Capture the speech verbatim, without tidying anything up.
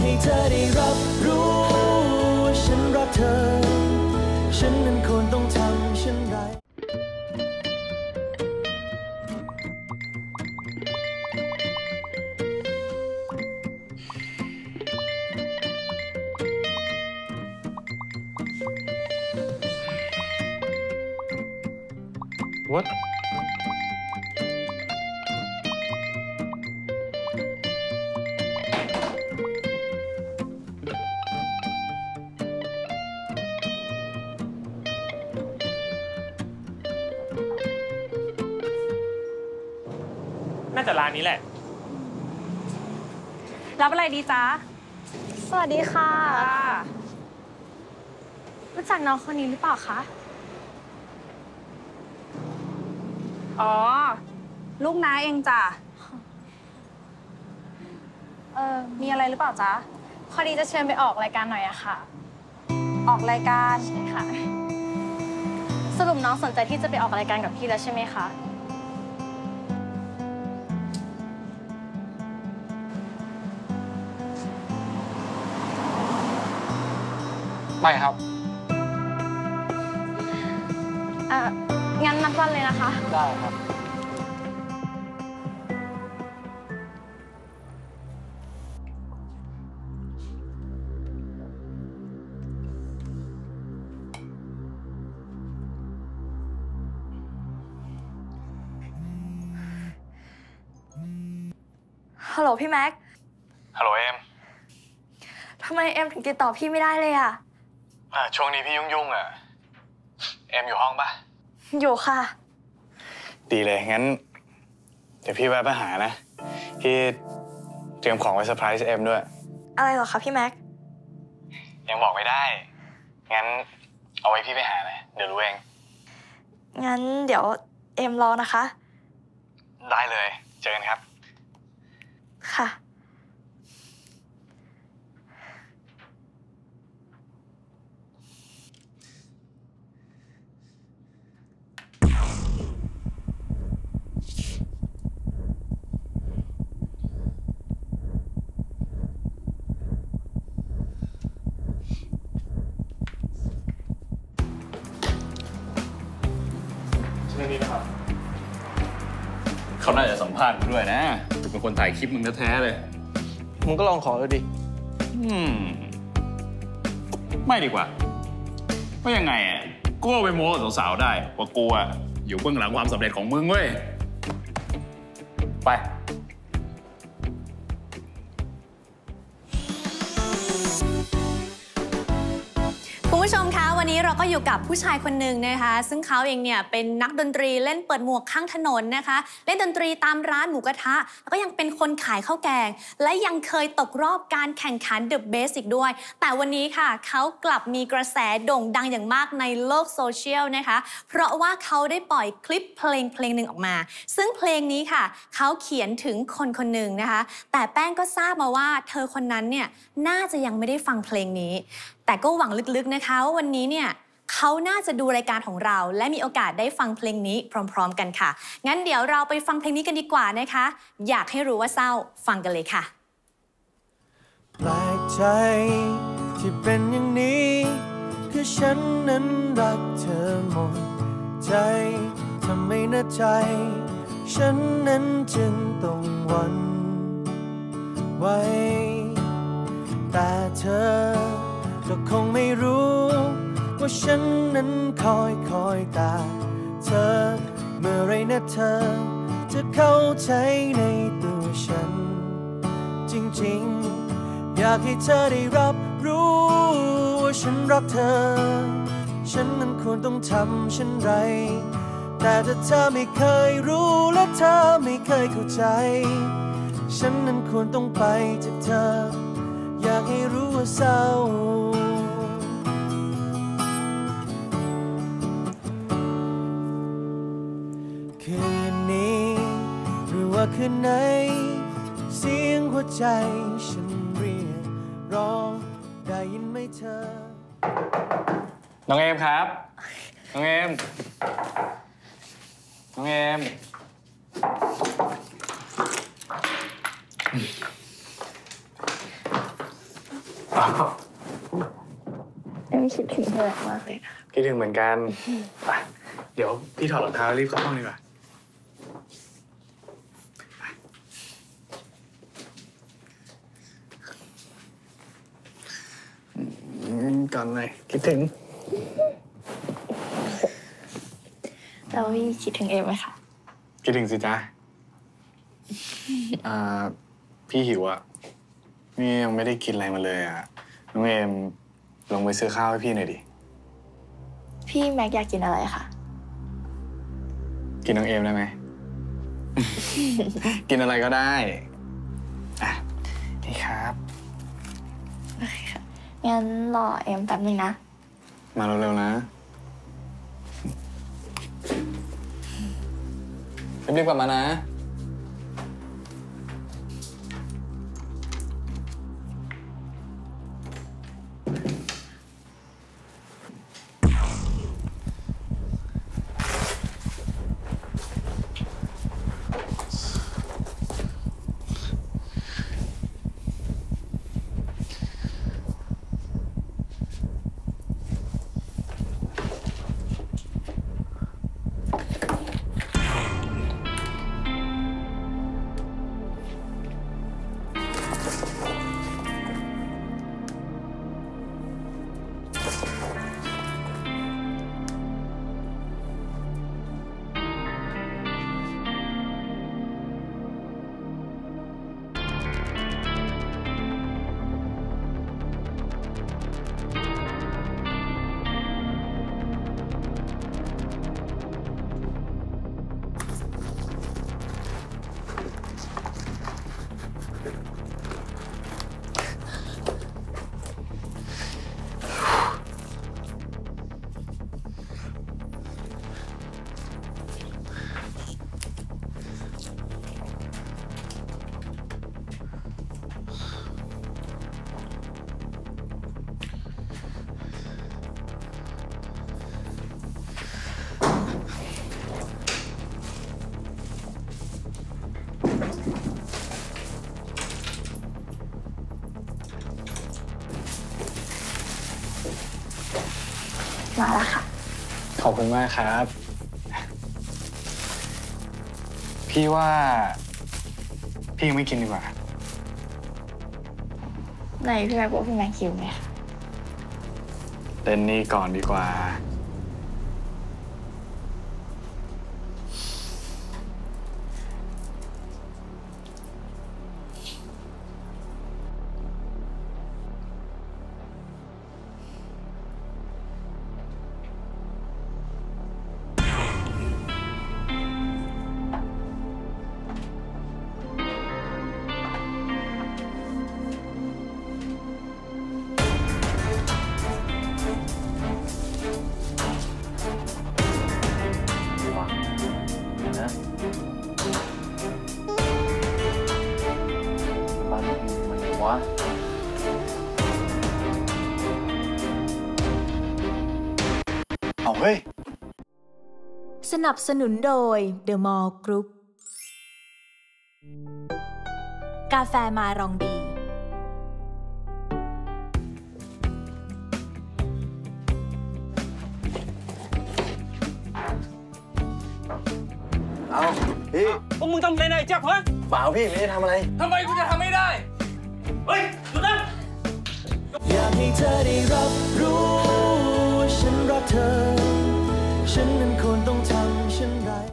ให้เธอได้รับรู้ว่าฉันรักเธอฉันนั้นควรต้องทำเช่นไร What? น่าจะร้านนี้แหละรับอะไรดีจ๊ะสวัสดีค่ะรู้จักน้องคนนี้หรือเปล่าคะอ๋อลูกน้าเองจ้ะเออมีอะไรหรือเปล่าจ๊ะพอดีจะเชิญไปออกรายการหน่อยอะค่ะออกรายการใช่ค่ะสรุปน้องสนใจที่จะไปออกรายการกับพี่แล้วใช่ไหมคะไม่ครับอ่ะงั้นนัดวันเลยนะคะได้ครับฮัลโหลพี่แม็กฮัลโหลเอ็มทำไมเอ็มถึงติดต่อพี่ไม่ได้เลยอะอ่าช่วงนี้พี่ยุ่งๆอ่ะเอ็มอยู่ห้องปะอยู่ค่ะดีเลยงั้นเดี๋ยวพี่แวะไปหานะพี่เตรียมของไว้เซอร์ไพรส์เอ็มด้วยอะไรเหรอคะพี่แม็กยังบอกไม่ได้งั้นเอาไว้พี่ไปหานะเดี๋ยวรู้เองงั้นเดี๋ยวเอ็มรอนะคะได้เลยเจอกันครับค่ะเขาน่าจะสัมภาษณ์กูด้วยนะกูเป็นคนถ่ายคลิปมึงแท้ๆเลยมึงก็ลองขอดูดิอืมไม่ดีกว่าว่ายังไงอ่ะกูเอาไปโม้กับสาวๆได้ว่ากูอ่ะอยู่เบื้องหลังความสำเร็จของมึงเว้ยไปคุณผู้ชมคะวันนี้เราก็อยู่กับผู้ชายคนหนึ่งนะคะซึ่งเขาเองเนี่ยเป็นนักดนตรีเล่นเปิดหมวกข้างถนนนะคะเล่นดนตรีตามร้านหมูกระทะแล้วก็ยังเป็นคนขายข้าวแกงและยังเคยตกรอบการแข่งขัน The Best อีกด้วยแต่วันนี้ค่ะเขากลับมีกระแสโด่งดังอย่างมากในโลกโซเชียลนะคะเพราะว่าเขาได้ปล่อยคลิปเพลงเพลงหนึ่งออกมาซึ่งเพลงนี้ค่ะเขาเขียนถึงคนคนหนึ่งนะคะแต่แป้งก็ทราบมาว่าเธอคนนั้นเนี่ยน่าจะยังไม่ได้ฟังเพลงนี้แต่ก็หวังลึกๆนะคะว่าวันนี้เนี่ยเขาน่าจะดูรายการของเราและมีโอกาสได้ฟังเพลงนี้พร้อมๆกันค่ะงั้นเดี๋ยวเราไปฟังเพลงนี้กันดีกว่านะคะอยากให้รู้ว่าเศร้าฟังกันเลยค่ะแปลกใจที่เป็นอย่างนี้คือฉันนั้นรักเธอหมดใจทำไมนะใจฉันนั้นจึงต้องหวั่นไหวแต่เธอก็คงไม่รู้ว่าฉันนั้นคอยคอยตาเธอเมื่อไรนะเธอจะเข้าใจในตัวฉันจริงๆอยากให้เธอได้รับรู้ว่าฉันรักเธอฉันนั้นควรต้องทำเช่นไรแต่ถ้าเธอไม่เคยรู้และเธอไม่เคยเข้าใจฉันนั้นควรต้องไปจากเธออยากให้รู้ว่าเศร้าคืนนี้หรือว่าคืนไหนเสียงหัวใจฉันเรียกร้องได้ยินไหมเธอน้องเอมครับน้องเอมน้องเอมเอ็มคิดถึงเธอมากเลยนะคิดถึงเหมือนกันไปเดี๋ยวพี่ถอดรองเท้ารีบเข้าห้องดีกว่าก่อนเลยคิดถึงแล้วพี่คิดถึงเอ็มไหมคะคิดถึงสิจ๊ะอ่าพี่หิวอ่ะนี่ยังไม่ได้กินอะไรมาเลยอ่ะน้องเอมลงไปซื้อข้าวให้พี่หน่อยดิพี่แม็กอยากกินอะไรคะกินน้องเอมได้ไหม กินอะไรก็ได้อ่ะนี่ครับโอเคค่ะงั้นรอเอ็มแป๊บนึงนะมาเร็วๆนะรีบๆกลับมานะมาแล้วค่ะขอบคุณมากครับพี่ว่าพี่ยังไม่กินดีกว่าไหนพี่แม็กบอกพี่แม็กหิวไหมคะเล่นนี่ก่อนดีกว่าเอาเฮ้ยสนับสนุนโดย The Mall Group กาแฟมารองดีเอาพี่พวกมึงทำอะไรนายแจ็คฮะเปล่าพี่ไม่ได้ทำอะไรทำไมกูจะทำไม่ได้เฮ้ยหยุดนะอยากให้เธอได้รับรู้ว่าฉันรักเธอฉันนั้นควรต้องท